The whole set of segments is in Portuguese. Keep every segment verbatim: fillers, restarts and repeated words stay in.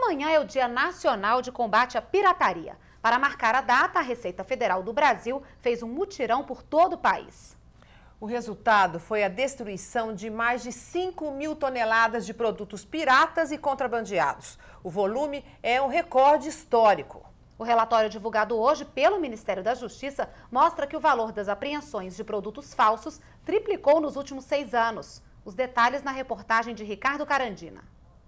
Amanhã é o Dia Nacional de Combate à Pirataria. Para marcar a data, a Receita Federal do Brasil fez um mutirão por todo o país. O resultado foi a destruição de mais de cinco mil toneladas de produtos piratas e contrabandeados. O volume é um recorde histórico. O relatório divulgado hoje pelo Ministério da Justiça mostra que o valor das apreensões de produtos falsos triplicou nos últimos seis anos. Os detalhes na reportagem de Ricardo Carandina.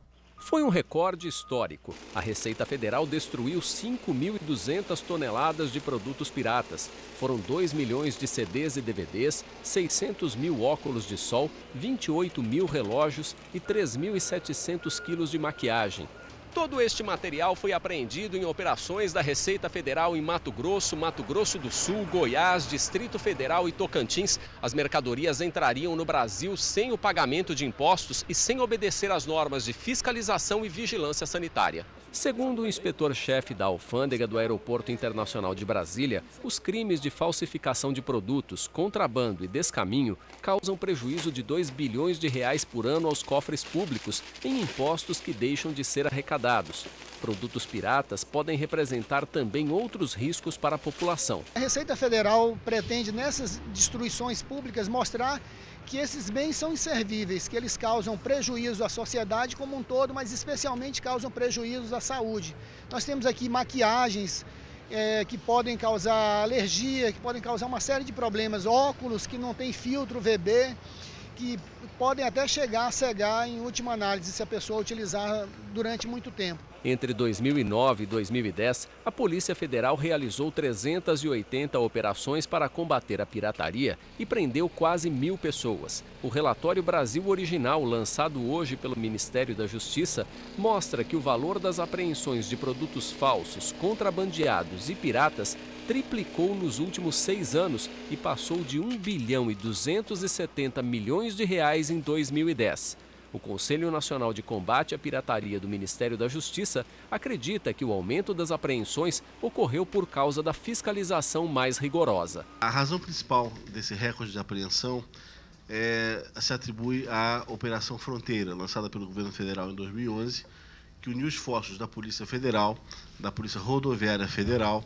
Foi um recorde histórico. A Receita Federal destruiu cinco mil e duzentas toneladas de produtos piratas. Foram dois milhões de C Ds e D V Ds, seiscentos mil óculos de sol, vinte e oito mil relógios e três mil e setecentos quilos de maquiagem. Todo este material foi apreendido em operações da Receita Federal em Mato Grosso, Mato Grosso do Sul, Goiás, Distrito Federal e Tocantins. As mercadorias entrariam no Brasil sem o pagamento de impostos e sem obedecer às normas de fiscalização e vigilância sanitária. Segundo o inspetor-chefe da Alfândega do Aeroporto Internacional de Brasília, os crimes de falsificação de produtos, contrabando e descaminho causam prejuízo de dois bilhões de reais por ano aos cofres públicos em impostos que deixam de ser arrecadados. Produtos piratas podem representar também outros riscos para a população. A Receita Federal pretende, nessas destruições públicas, mostrar que esses bens são inservíveis, que eles causam prejuízo à sociedade como um todo, mas especialmente causam prejuízos à saúde. Nós temos aqui maquiagens é, que podem causar alergia, que podem causar uma série de problemas, óculos que não têm filtro V B, que podem até chegar a cegar em última análise se a pessoa utilizar durante muito tempo. Entre dois mil e nove e dois mil e dez, a Polícia Federal realizou trezentas e oitenta operações para combater a pirataria e prendeu quase mil pessoas. O relatório Brasil Original, lançado hoje pelo Ministério da Justiça, mostra que o valor das apreensões de produtos falsos, contrabandeados e piratas triplicou nos últimos seis anos e passou de um bilhão e duzentos e setenta milhões de reais em dois mil e dez. O Conselho Nacional de Combate à Pirataria do Ministério da Justiça acredita que o aumento das apreensões ocorreu por causa da fiscalização mais rigorosa. A razão principal desse recorde de apreensão é, se atribui à Operação Fronteira, lançada pelo governo federal em dois mil e onze, que uniu esforços da Polícia Federal, da Polícia Rodoviária Federal,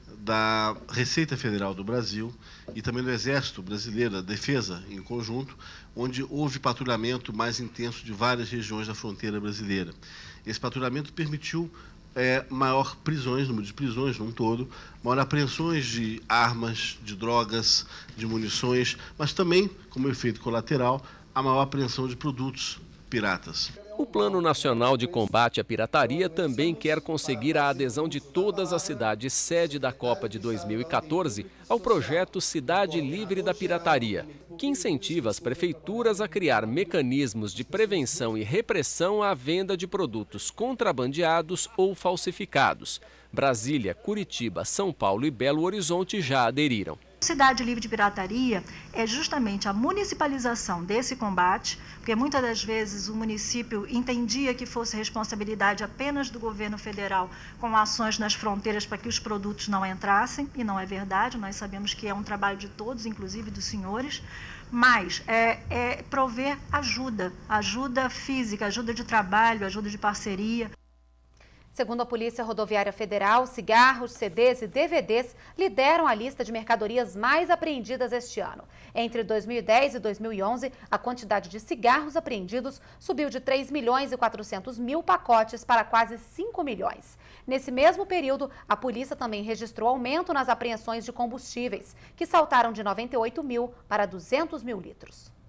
da Receita Federal do Brasil e também do Exército Brasileiro, da Defesa em conjunto, onde houve patrulhamento mais intenso de várias regiões da fronteira brasileira. Esse patrulhamento permitiu é, maior prisões, número de prisões num todo, maior apreensões de armas, de drogas, de munições, mas também, como efeito colateral, a maior apreensão de produtos piratas. O Plano Nacional de Combate à Pirataria também quer conseguir a adesão de todas as cidades sede da Copa de dois mil e quatorze ao projeto Cidade Livre da Pirataria, que incentiva as prefeituras a criar mecanismos de prevenção e repressão à venda de produtos contrabandeados ou falsificados. Brasília, Curitiba, São Paulo e Belo Horizonte já aderiram. Cidade Livre de Pirataria é justamente a municipalização desse combate, porque muitas das vezes o município entendia que fosse responsabilidade apenas do governo federal com ações nas fronteiras para que os produtos não entrassem, e não é verdade, nós sabemos que é um trabalho de todos, inclusive dos senhores, mas é, é prover ajuda, ajuda física, ajuda de trabalho, ajuda de parceria. Segundo a Polícia Rodoviária Federal, cigarros, C Ds e D V Ds lideram a lista de mercadorias mais apreendidas este ano. Entre dois mil e dez e dois mil e onze, a quantidade de cigarros apreendidos subiu de três milhões e quatrocentos mil pacotes para quase cinco milhões. Nesse mesmo período, a polícia também registrou aumento nas apreensões de combustíveis, que saltaram de noventa e oito mil para duzentos mil litros.